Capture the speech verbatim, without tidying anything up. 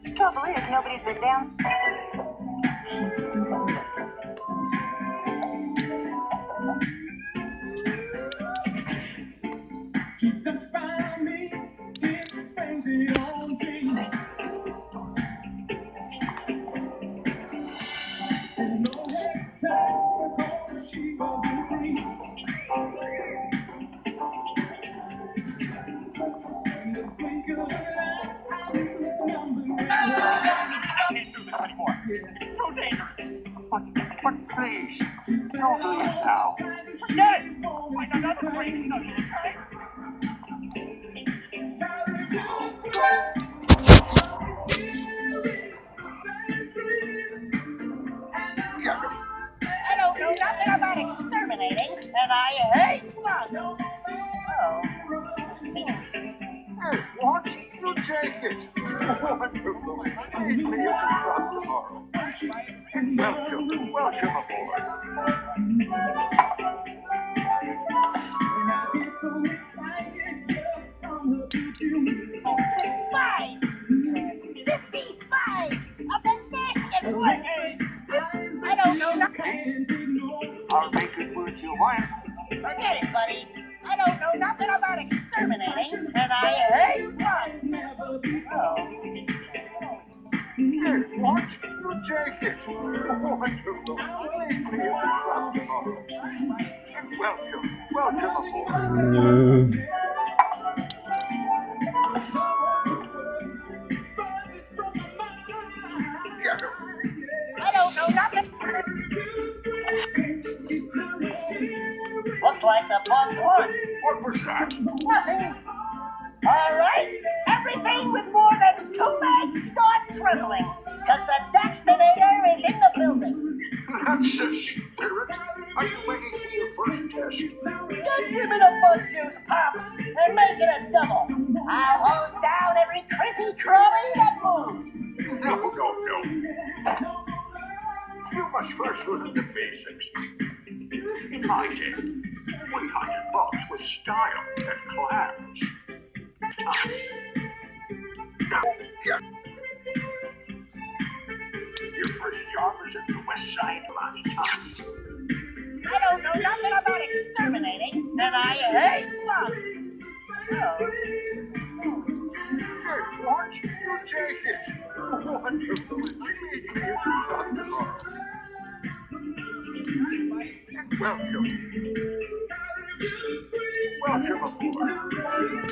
Trouble is, nobody's been down. It's so dangerous. But, but please, don't leave now. Forget it! Find another train study, okay? I don't know nothing about exterminating, and I hate fun. Oh. Hey, what? You take it. Wonderful. Meet me at the front tomorrow. Welcome, welcome aboard. Five! Fifty-five of the nastiest workers! I don't know nothing. I'll make it worth your while. Forget it, buddy. I don't know nothing about exterminating, and I hate fun. Oh. Hey, what? You take it. Wonderful. Meet me at the front tomorrow. Welcome, welcome aboard. I don't know nothing. Looks like the bugs won. What was that? Nothing. All right. Everything with more than two legs start trembling, because the Daxter is in the building. That's the spirit. Are you ready for your first test? Just give me the bug juice, Pops, and make it a double. I'll hose down every creepy crawly that moves. No, no, no. You must first learn the basics. In my day, we hunted bugs with style and class. Now, yeah. Your first job was at the west side last time. I don't know nothing about exterminating, and I hate bugs. Oh. Hey, what? You take it. Wonderful. Meet me at the front tomorrow. Welcome. Welcome aboard.